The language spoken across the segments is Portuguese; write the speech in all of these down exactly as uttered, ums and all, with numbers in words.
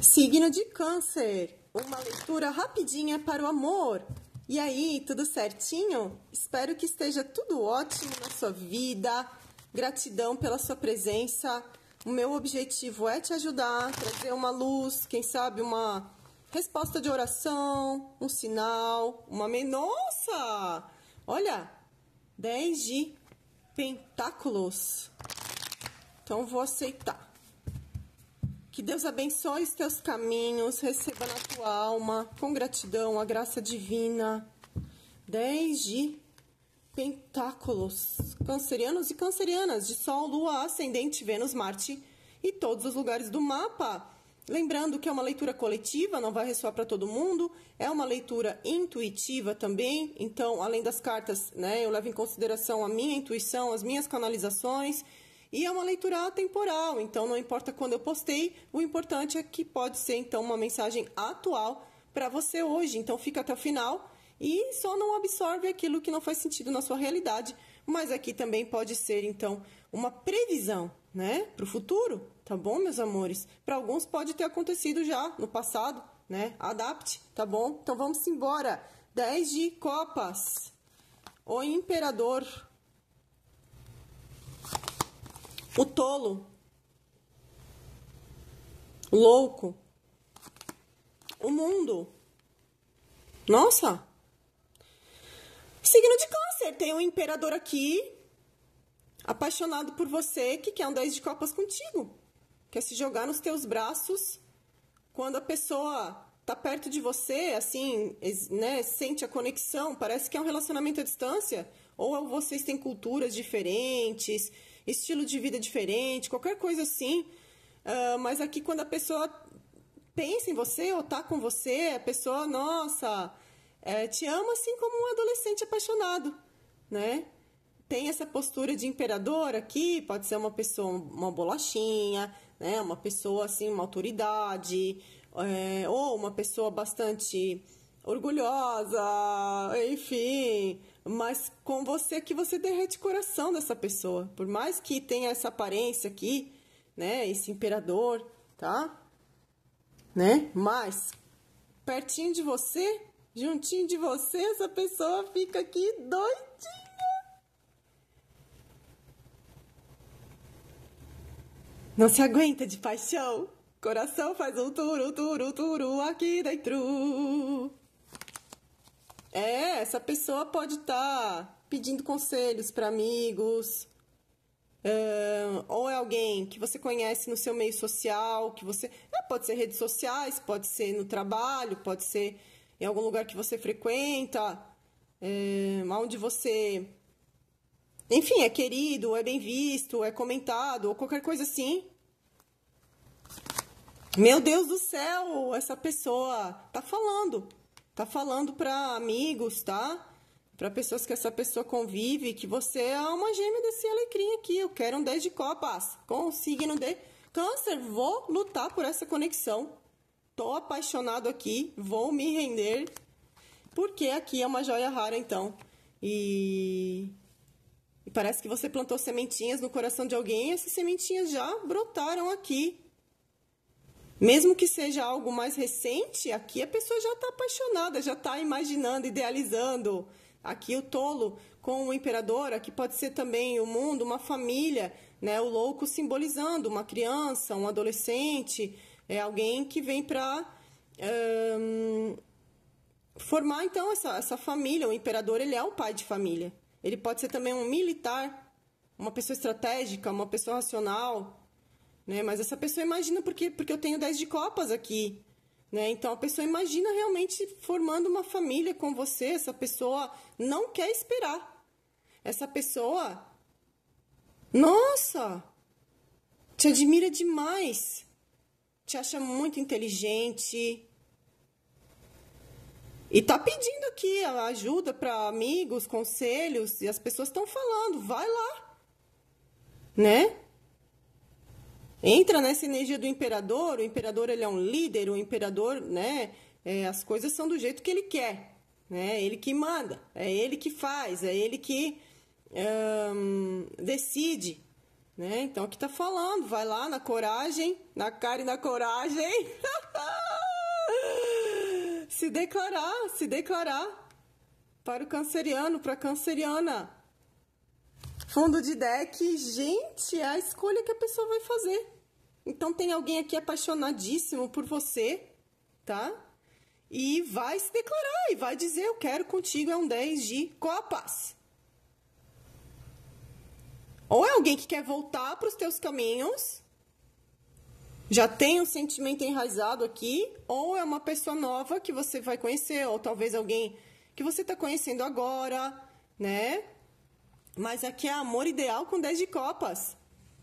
Signo de Câncer, uma leitura rapidinha para o amor. E aí, tudo certinho? Espero que esteja tudo ótimo na sua vida. Gratidão pela sua presença. O meu objetivo é te ajudar, trazer uma luz, quem sabe uma resposta de oração, um sinal, uma... Me... Nossa! Olha, dez de pentáculos. Então, vou aceitar. Que Deus abençoe os teus caminhos, receba na tua alma, com gratidão, a graça divina. Dez de pentáculos. Cancerianos e cancerianas, de Sol, Lua, Ascendente, Vênus, Marte e todos os lugares do mapa. Lembrando que é uma leitura coletiva, não vai ressoar para todo mundo. É uma leitura intuitiva também. Então, além das cartas, né, eu levo em consideração a minha intuição, as minhas canalizações. E é uma leitura atemporal, então não importa quando eu postei, o importante é que pode ser, então, uma mensagem atual para você hoje. Então, fica até o final e só não absorve aquilo que não faz sentido na sua realidade. Mas aqui também pode ser, então, uma previsão, né, para o futuro, tá bom, meus amores? Para alguns pode ter acontecido já no passado, né? Adapte, tá bom? Então, vamos embora. dez de copas. O imperador... O tolo, o louco, o mundo. Nossa! Signo de Câncer, tem um imperador aqui, apaixonado por você, que quer um dez de copas contigo. Quer se jogar nos teus braços. Quando a pessoa tá perto de você, assim, né, sente a conexão, parece que é um relacionamento à distância. Ou vocês têm culturas diferentes, estilo de vida diferente, qualquer coisa assim. Uh, mas aqui, quando a pessoa pensa em você ou tá com você, a pessoa, nossa, é, te ama assim como um adolescente apaixonado, né? Tem essa postura de imperador aqui, pode ser uma pessoa, uma bolachinha, né? Uma pessoa, assim, uma autoridade, é, ou uma pessoa bastante orgulhosa, enfim... Mas com você que você derrete o coração dessa pessoa. Por mais que tenha essa aparência aqui, né? Esse imperador, tá? Né? Mas, pertinho de você, juntinho de você, essa pessoa fica aqui doidinha. Não se aguenta de paixão. Coração faz um turu, turu, turu aqui dentro. É, essa pessoa pode estar tá pedindo conselhos para amigos, uh, ou é alguém que você conhece no seu meio social, que você... É, pode ser redes sociais, pode ser no trabalho, pode ser em algum lugar que você frequenta, é, onde você... Enfim, é querido, é bem visto, é comentado, ou qualquer coisa assim. Meu Deus do céu, essa pessoa tá falando... Tá falando para amigos, tá? Para pessoas que essa pessoa convive, que você é uma gêmea desse alecrim aqui. Eu quero um dez de copas com o signo de Câncer. Vou lutar por essa conexão. Tô apaixonado aqui, vou me render. Porque aqui é uma joia rara, então. E... e parece que você plantou sementinhas no coração de alguém e essas sementinhas já brotaram aqui. Mesmo que seja algo mais recente, aqui a pessoa já está apaixonada, já está imaginando, idealizando. Aqui o tolo com o imperador, aqui pode ser também o mundo, uma família, né? O louco simbolizando uma criança, um adolescente, é alguém que vem para um, formar então essa, essa família. O imperador, ele é um pai de família. Ele pode ser também um militar, uma pessoa estratégica, uma pessoa racional. Né? Mas essa pessoa imagina porque, porque eu tenho dez de copas aqui, né? Então a pessoa imagina realmente formando uma família com você. Essa pessoa não quer esperar. Essa pessoa, nossa, te admira demais, te acha muito inteligente e tá pedindo aqui a ajuda para amigos, conselhos, e as pessoas estão falando, vai lá, né? Entra nessa energia do imperador. O imperador, ele é um líder. O imperador, né, é, as coisas são do jeito que ele quer, né? Ele que manda, é ele que faz, é ele que hum, decide, né? Então, aqui tá falando, vai lá na coragem, na cara e na coragem. se declarar, se declarar para o canceriano, para a canceriana. Fundo de deck, gente, é a escolha que a pessoa vai fazer. Então, tem alguém aqui apaixonadíssimo por você, tá? E vai se declarar e vai dizer, eu quero contigo, é um dez de copas. Ou é alguém que quer voltar para os teus caminhos, já tem um sentimento enraizado aqui, ou é uma pessoa nova que você vai conhecer, ou talvez alguém que você está conhecendo agora, né? Mas aqui é amor ideal com dez de copas.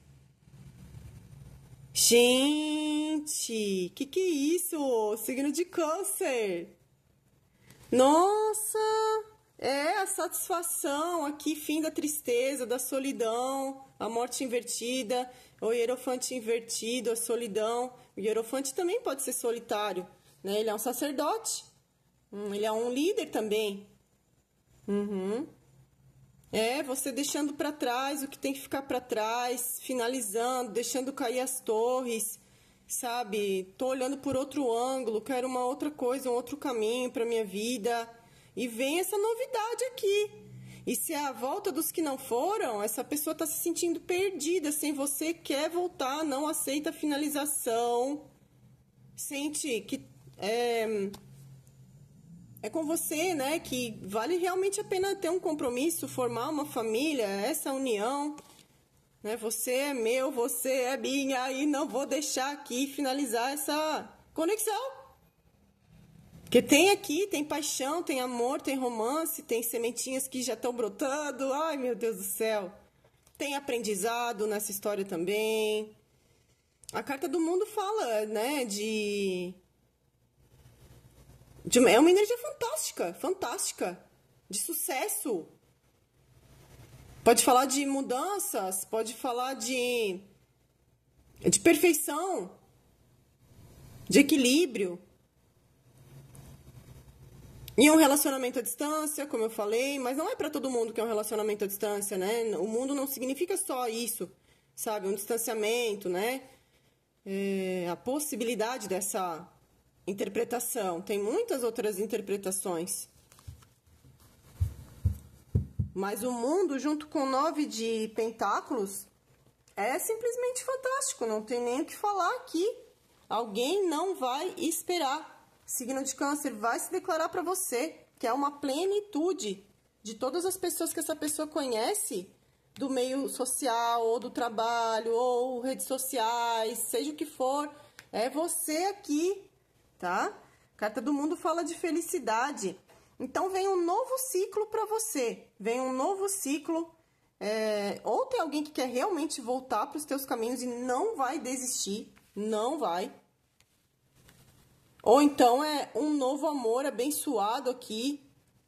Gente, que que é isso? Signo de câncer. Nossa, é a satisfação aqui, fim da tristeza, da solidão, a morte invertida, o hierofante invertido, a solidão. O hierofante também pode ser solitário, né? Ele é um sacerdote, hum, ele é um líder também. Uhum. É, você deixando para trás o que tem que ficar para trás, finalizando, deixando cair as torres, sabe? Tô olhando por outro ângulo, quero uma outra coisa, um outro caminho para minha vida. E vem essa novidade aqui. E se é a volta dos que não foram, essa pessoa tá se sentindo perdida, sem você, quer voltar, não aceita a finalização. Sente que é, é com você, né? Que vale realmente a pena ter um compromisso, formar uma família, essa união, né? Você é meu, você é minha e não vou deixar aqui finalizar essa conexão. Porque tem aqui, tem paixão, tem amor, tem romance, tem sementinhas que já estão brotando. Ai, meu Deus do céu. Tem aprendizado nessa história também. A carta do mundo fala, né, de... de uma... é uma energia fantástica, fantástica, de sucesso. Pode falar de mudanças, pode falar de... de perfeição, de equilíbrio. E um relacionamento à distância, como eu falei, mas não é para todo mundo que é um relacionamento à distância, né? O mundo não significa só isso, sabe? Um distanciamento, né? É, a possibilidade dessa interpretação. Tem muitas outras interpretações. Mas o mundo, junto com nove de pentáculos, é simplesmente fantástico. Não tem nem o que falar aqui. Alguém não vai esperar. Signo de câncer vai se declarar para você, que é uma plenitude de todas as pessoas que essa pessoa conhece, do meio social, ou do trabalho, ou redes sociais, seja o que for, é você aqui, tá? Carta do mundo fala de felicidade. Então, vem um novo ciclo para você, vem um novo ciclo, é... ou tem alguém que quer realmente voltar para os teus caminhos e não vai desistir, não vai. Ou então é um novo amor abençoado aqui,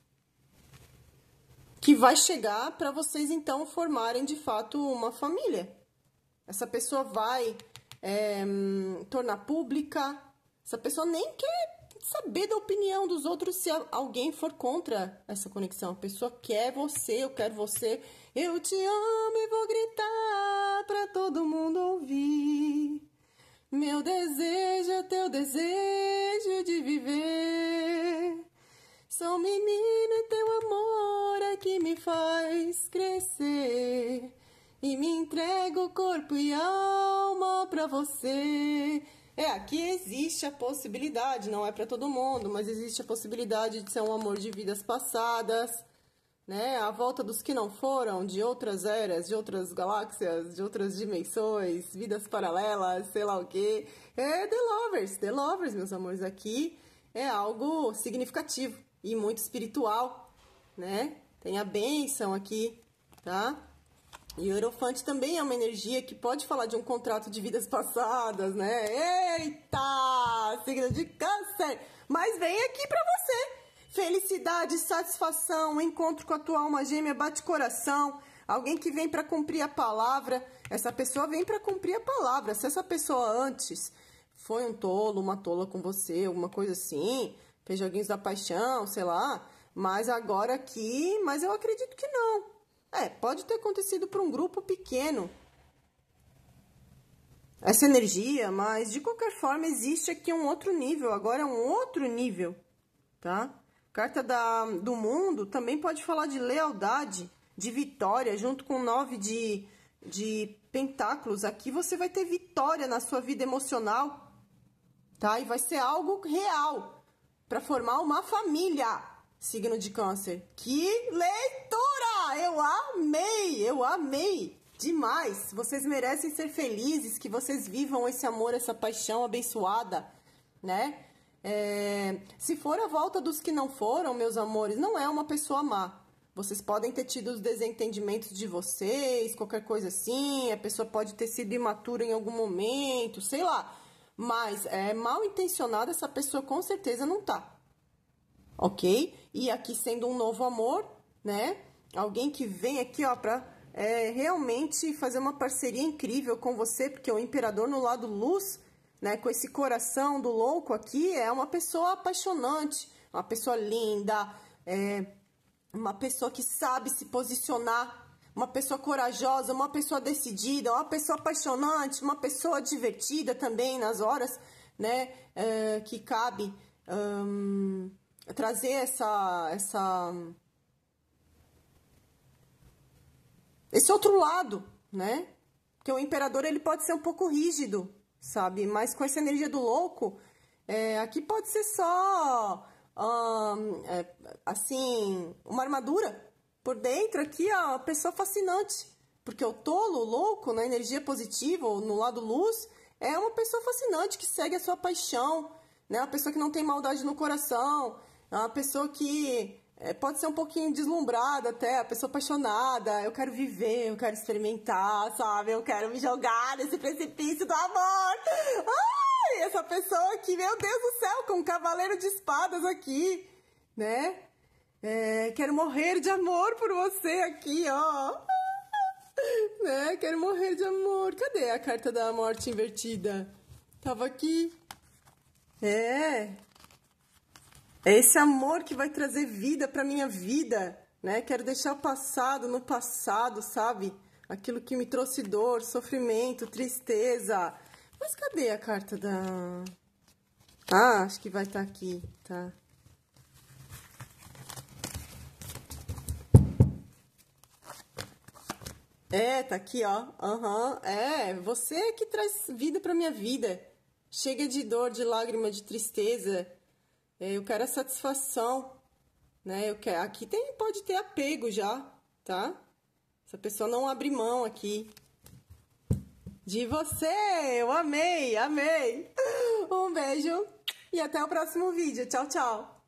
que vai chegar para vocês, então, formarem, de fato, uma família. Essa pessoa vai é, tornar pública. Essa pessoa nem quer saber da opinião dos outros se alguém for contra essa conexão. A pessoa quer você, eu quero você. Eu te amo e vou gritar para todo mundo ouvir. Meu desejo é teu desejo de viver. Sou menino e teu amor é que me faz crescer. E me entrego corpo e alma pra você. É, aqui existe a possibilidade, não é pra todo mundo, mas existe a possibilidade de ser um amor de vidas passadas, né? A volta dos que não foram, de outras eras, de outras galáxias, de outras dimensões, vidas paralelas, sei lá o quê. É The Lovers, The Lovers, meus amores, aqui é algo significativo e muito espiritual, né? Tem a bênção aqui, tá? E o Hierofante também é uma energia que pode falar de um contrato de vidas passadas, né? Eita! Signo de câncer! Mas vem aqui pra você! Felicidade, satisfação, encontro com a tua alma gêmea, bate coração, alguém que vem para cumprir a palavra. Essa pessoa vem para cumprir a palavra. Se essa pessoa antes foi um tolo, uma tola com você, alguma coisa assim, fez joguinhos da paixão, sei lá, mas agora aqui, mas eu acredito que não. É, pode ter acontecido para um grupo pequeno essa energia, mas de qualquer forma existe aqui um outro nível, agora é um outro nível. tá? Carta da, do mundo também pode falar de lealdade, de vitória, junto com nove de, de pentáculos. Aqui você vai ter vitória na sua vida emocional, tá? E vai ser algo real, para formar uma família, signo de câncer. Que leitura! Eu amei, eu amei demais. Vocês merecem ser felizes, que vocês vivam esse amor, essa paixão abençoada, né? É, se for a volta dos que não foram, meus amores, não é uma pessoa má. Vocês podem ter tido os desentendimentos de vocês, qualquer coisa assim, a pessoa pode ter sido imatura em algum momento, sei lá. Mas é mal intencionada, essa pessoa com certeza não tá. Ok? E aqui sendo um novo amor, né? Alguém que vem aqui, ó, pra é, realmente fazer uma parceria incrível com você, porque o imperador no lado luz, né, com esse coração do louco aqui, é uma pessoa apaixonante, uma pessoa linda, é, uma pessoa que sabe se posicionar, uma pessoa corajosa, uma pessoa decidida, uma pessoa apaixonante, uma pessoa divertida também nas horas, né, é, que cabe hum, trazer essa, essa, esse outro lado, né, porque o imperador ele pode ser um pouco rígido, sabe? Mas com essa energia do louco, é, aqui pode ser só, hum, é, assim, uma armadura. Por dentro aqui, ó, uma pessoa fascinante. Porque o tolo, o louco, na energia positiva, ou no lado luz, é uma pessoa fascinante que segue a sua paixão, né? Uma pessoa que não tem maldade no coração, é uma pessoa que é, pode ser um pouquinho deslumbrada até, a pessoa apaixonada. Eu quero viver, eu quero experimentar, sabe? Eu quero me jogar nesse precipício do amor. Ai, essa pessoa aqui, meu Deus do céu, com um cavaleiro de espadas aqui, né? É, quero morrer de amor por você aqui, ó. Né? Quero morrer de amor. Cadê a carta da morte invertida? Tava aqui. É. É esse amor que vai trazer vida pra minha vida, né? Quero deixar o passado no passado, sabe? Aquilo que me trouxe dor, sofrimento, tristeza. Mas cadê a carta da... Ah, acho que vai estar aqui, tá? É, tá aqui, ó. Aham, uhum. É, você que traz vida pra minha vida. Chega de dor, de lágrima, de tristeza. É, eu quero a satisfação, né? Eu quero... Aqui tem, pode ter apego já, tá? Essa pessoa não abre mão aqui. De você! Eu amei, amei! Um beijo e até o próximo vídeo. Tchau, tchau!